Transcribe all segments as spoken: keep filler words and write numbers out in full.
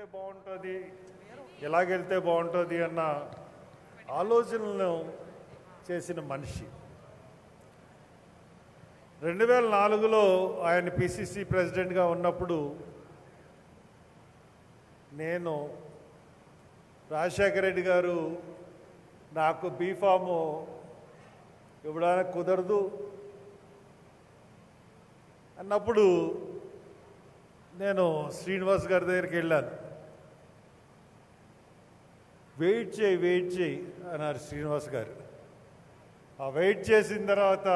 బాగుంటుంది, ఎలాగెళ్తే బాగుంటుంది అన్న ఆలోచనలను చేసిన మనిషి. రెండు వేల నాలుగులో ఆయన పిసిసి ప్రెసిడెంట్గా ఉన్నప్పుడు నేను రాజశేఖర రెడ్డి గారు నాకు బీఫాము ఇవ్వడానికి కుదరదు అన్నప్పుడు నేను శ్రీనివాస్ గారి దగ్గరికి వెళ్ళాను. వెయిట్ చేయి వెయిట్ చేయి అన్నారు శ్రీనివాస్ గారు. ఆ వెయిట్ చేసిన తర్వాత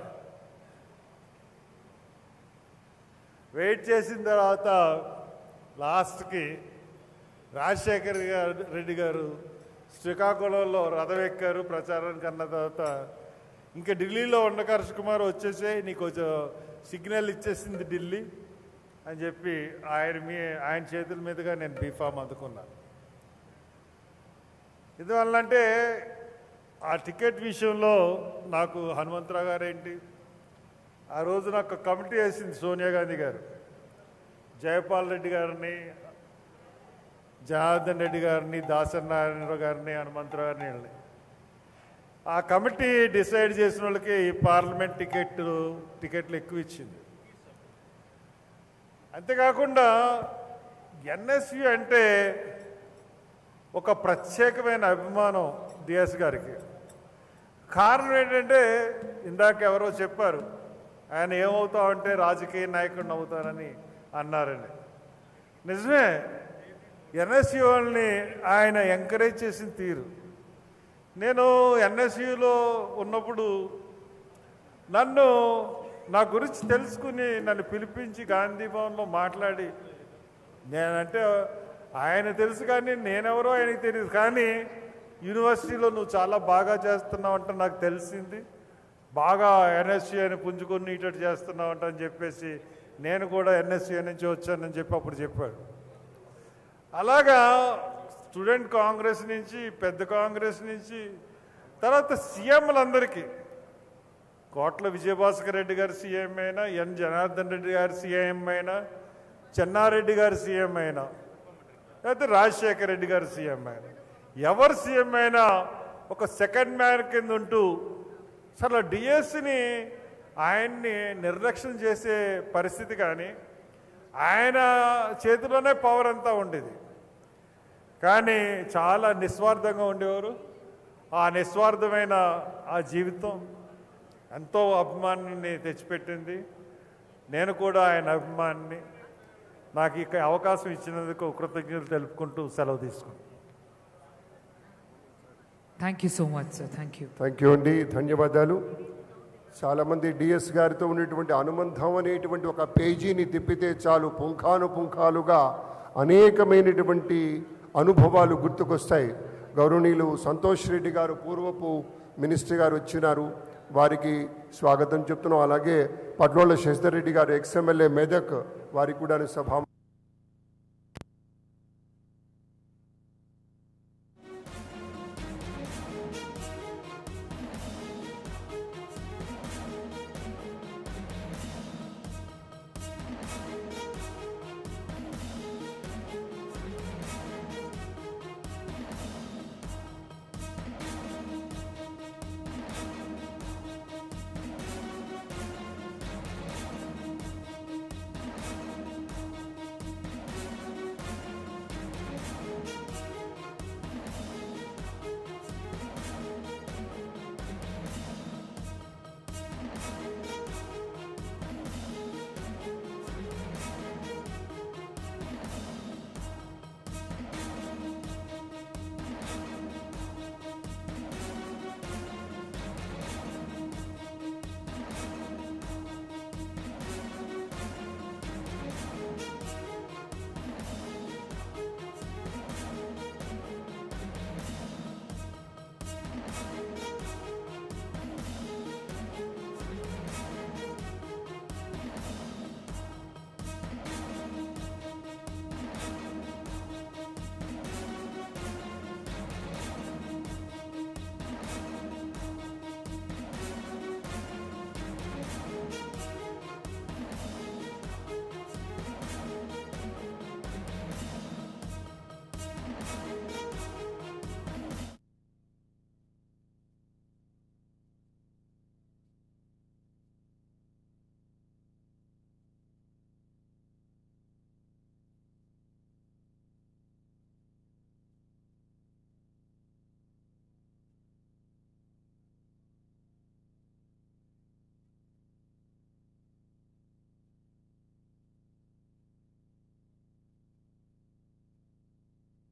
వెయిట్ చేసిన తర్వాత లాస్ట్కి రాజశేఖర్ గారు రెడ్డి గారు శ్రీకాకుళంలో రథం ఎక్కారు ప్రచారానికి. అన్న తర్వాత ఇంకా ఢిల్లీలో ఉన్న హర్ష్ కుమార్ వచ్చేసే నీకు కొంచెం సిగ్నల్ ఇచ్చేసింది ఢిల్లీ అని చెప్పి ఆయన మీ ఆయన చేతుల మీదుగా నేను బీఫామ్ అందుకున్నాను. ఎందువల్లంటే ఆ టికెట్ విషయంలో నాకు హనుమంతరావు గారు ఏంటి, ఆ రోజు నాకు కమిటీ వేసింది సోనియా గాంధీ గారు, జయపాల్ రెడ్డి గారిని, జనార్దన్ రెడ్డి గారిని, దాసనారాయణరావు గారిని, హనుమంతరావు గారిని. ఆ కమిటీ డిసైడ్ చేసిన వాళ్ళకి ఈ పార్లమెంట్ టికెట్ టికెట్లు ఎక్కువ ఇచ్చింది. అంతేకాకుండా ఎన్ఎస్యు అంటే ఒక ప్రత్యేకమైన అభిమానం డిఎస్ గారికి. కారణం ఏంటంటే ఇందాక ఎవరో చెప్పారు ఆయన ఏమవుతామంటే రాజకీయ నాయకుడిని అవుతానని అన్నారని. నిజమే, ఎన్ఎస్యు వాళ్ళని ఆయన ఎంకరేజ్ చేసిన తీరు. నేను ఎన్ఎస్యులో ఉన్నప్పుడు నన్ను నా గురించి తెలుసుకుని నన్ను పిలిపించి గాంధీ భవన్లో మాట్లాడి, నేనంటే ఆయన తెలుసు కానీ నేనెవరో ఆయనకి తెలియదు, కానీ యూనివర్సిటీలో నువ్వు చాలా బాగా చేస్తున్నావు అంటే నాకు తెలిసింది, బాగా ఎన్ఎస్యు అని పుంజుకొని ఇటు చేస్తున్నావు అంట అని చెప్పేసి నేను కూడా ఎన్ఎస్యు నుంచి వచ్చానని చెప్పి అప్పుడు చెప్పాడు. అలాగా స్టూడెంట్ కాంగ్రెస్ నుంచి, పెద్ద కాంగ్రెస్ నుంచి, తర్వాత సీఎంలందరికీ కోట్ల విజయభాస్కర్ రెడ్డి గారు సీఎం అయినా, ఎన్ జనార్దన్ రెడ్డి గారు సీఎం అయినా, చెన్నారెడ్డి గారు సీఎం అయినా, లేకపోతే రాజశేఖర రెడ్డి గారు సీఎం అయినా, ఎవరు సీఎం అయినా ఒక సెకండ్ మ్యాన్ కింద ఉంటూ అసలు డిఎస్ని ఆయన్ని నిర్లక్ష్యం చేసే పరిస్థితి కానీ, ఆయన చేతిలోనే పవర్ అంతా ఉండేది. కానీ చాలా నిస్వార్థంగా ఉండేవారు. ఆ నిస్వార్థమైన ఆ జీవితం ఎంతో అభిమానాన్ని తెచ్చిపెట్టింది. నేను కూడా ఆయన అభిమానిని. నాకు ఇక అవకాశం ఇచ్చినందుకు కృతజ్ఞతలు తెలుపుకుంటూ సెలవు తీసుకున్నాను. Thank you so much sir. Thank you thank you అండి, ధన్యవాదాలు. చాలామంది డిఎస్ గారితో ఉన్నటువంటి అనుబంధం అనేటువంటి ఒక పేజీని తిప్పితే చాలు పుంఖాను పుంఖాలుగా అనేకమైనటువంటి అనుభవాలు గుర్తుకొస్తాయి. గౌరవనీయులు సంతోష్ రెడ్డి గారు పూర్వపు మినిస్టర్ గారు వచ్చినారు, వారికి స్వాగతం చెప్తున్నాం. అలాగే పట్లోళ్ళ శశిధర్ రెడ్డి గారు ఎక్స్ఎమ్మెల్యే మెదక్, వారికి కూడా సభ